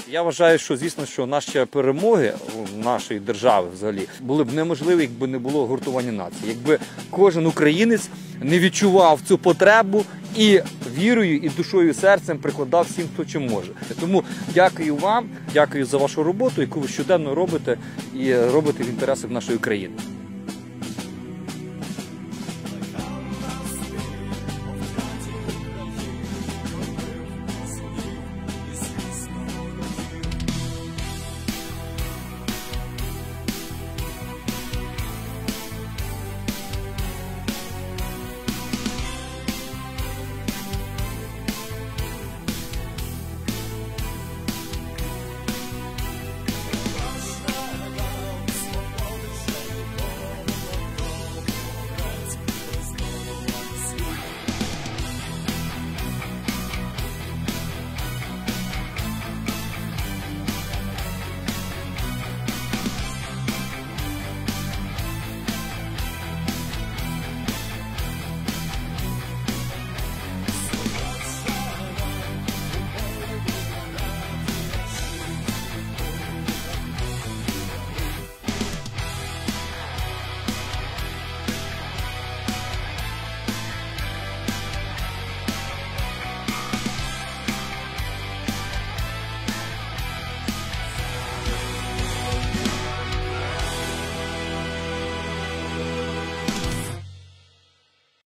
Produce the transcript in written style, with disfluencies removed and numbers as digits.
Я вважаю, що, звісно, що наші перемоги нашої держави взагалі були б неможливі, якби не було гуртування нації. Якби кожен українець не відчував цю потребу і вірою, і душою, і серцем прикладав всім, хто чим може. Тому дякую вам, дякую за вашу роботу, яку ви щоденно робите і робите в інтересах нашої країни.